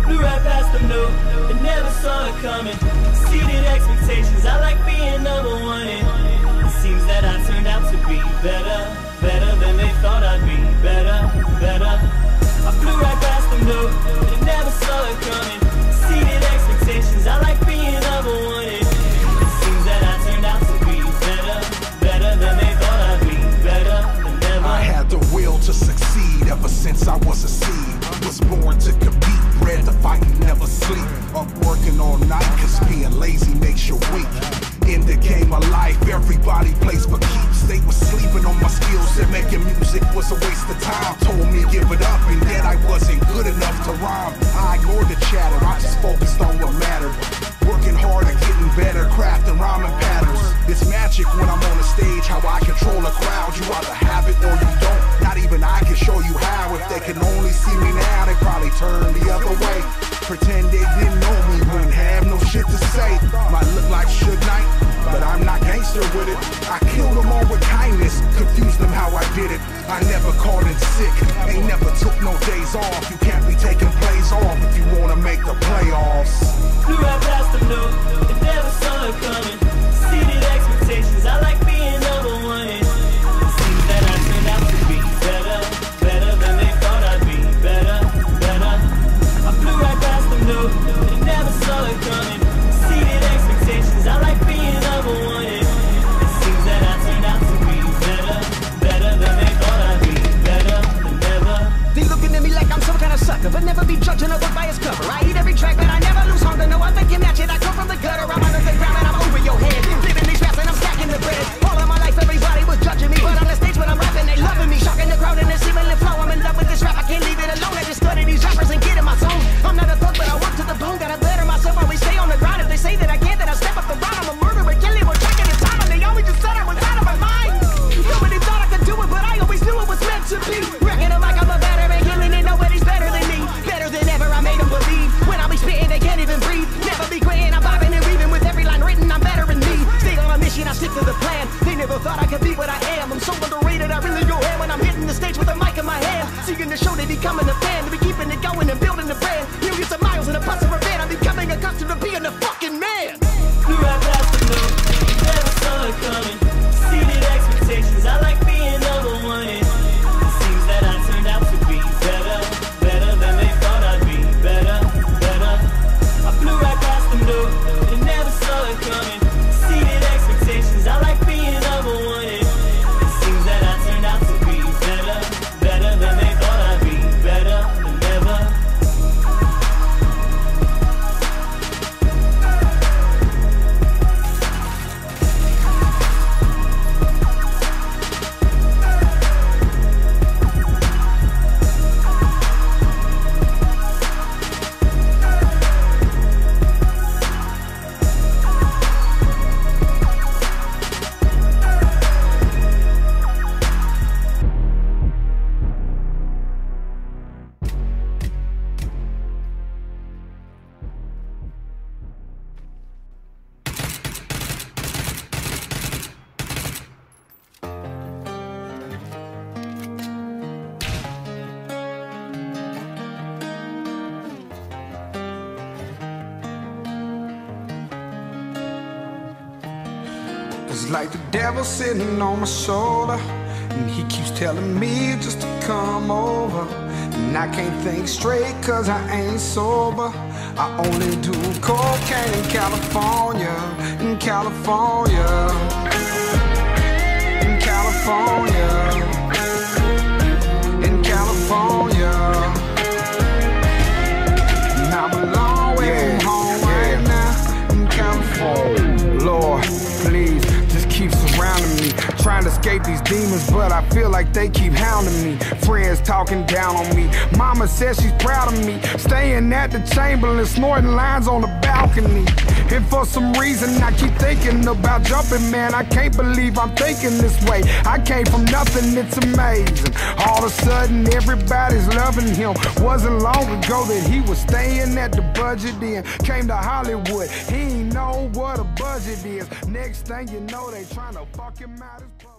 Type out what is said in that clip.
Flew right past them, no, they never saw it coming. Exceeded expectations, I like being number one. And it seems that I turned out to be better, better than they thought I'd be. Better, better. I flew right past them, no, they never saw it coming. Exceeded expectations, I like being number one. And it seems that I turned out to be better, better than they thought I'd be. Better than ever. I had the will to succeed ever since I was a seed. Was born to compete, bred to fight and never sleep. Up working all night, cause being lazy makes you weak. In the game of life, everybody plays for keeps. They was sleeping on my skills and making music was a waste of time. Told me give it up and that I wasn't good enough to rhyme. I ignored the chatter, I just focused on what mattered. Working harder, getting better, crafting rhyming patterns. It's magic when I'm on the stage, how I control a crowd. You either have it or you don't. Not even I can show you how. If they can only see me now, they probably turn the other way. Pretend they didn't know me, wouldn't have no shit to say. Might look like Suge Knight, but I'm not gangster with it. I killed them all with kindness, confused them how I did it. I never called in sick, ain't never took no days off. You can't be taking plays off if you wanna make the playoffs. Flew right past them, no, they never saw it coming. Exceeded expectations, I like being number one. And it seems that I turned out to be better, better than they thought I'd be. Better, better. I flew right past them, no, they never saw it coming. Exceeded expectations, I like being number one. And it seems that I turned out to be better, better than they thought I'd be. Better than ever. They looking at me like I'm some kind of sucker, but never be judging a book by its cover. I eat every track, but I never lose hunger. No, I think you match it. I come from the gutter, I'm under the ground, and I'm over your head. Living these raps, and I'm stacking the bread. All of my life, everybody was judging me, but on the stage when I'm rapping, they loving me. Shocking the crowd in the similar flow. I'm in love with this rap, I can't leave it alone. I just study these rappers and get in my zone. I'm not a thug, but I work to the bone. Gotta better myself, always stay on the grind. If they say that I can't, then I step up the round. I'm a murderer, killing, we're tracking the time, and they always just said I was out of my mind. Nobody thought I could do it, but I always knew it was meant to be. Wrecking them like I'm a veteran, killing it, nobody's better than me. Better than ever, I made them believe. When I be spitting, they can't even breathe. Never be quitting, I'm bobbing and weaving. With every line written, I'm better than me. Stay on a mission, I stick to the plan. They never thought I could be what I am. I'm so underrated, I really go ham when I'm hitting the stage with a mic in my hand. Seeking to show they becoming a fan. To be keeping it going and building the brand. Millions of miles in a bus of a van. I'm becoming accustomed to being a fucking man. Flew right past the moon, never saw it coming. Exceeded expectations, I like being number one. And it seems that I turned out to be better, better than they thought I'd be. Better, better. I flew right past them, no, they never saw it coming. Exceeded expectations, I like being number one. And it seems that I turned out to be better, better than they thought I'd be. Better than ever. It's like the devil sitting on my shoulder, and he keeps telling me just to come over. And I can't think straight cause I ain't sober. I only do cocaine in California, in California, in California, in California. And I'm a long way from home right now, in California. Lord, please, keep surrounding me, trying to escape these demons, but I feel like they keep hounding me. Friends talking down on me. Mama says she's proud of me, staying at the Chamberlain, snorting lines on the balcony. And for some reason I keep thinking about jumping, man. I can't believe I'm thinking this way. I came from nothing, it's amazing. All of a sudden everybody's loving him. Wasn't long ago that he was staying at the Budget Inn. Came to Hollywood, he ain't know what a budget is. Next thing you know, they trying to fuck him out his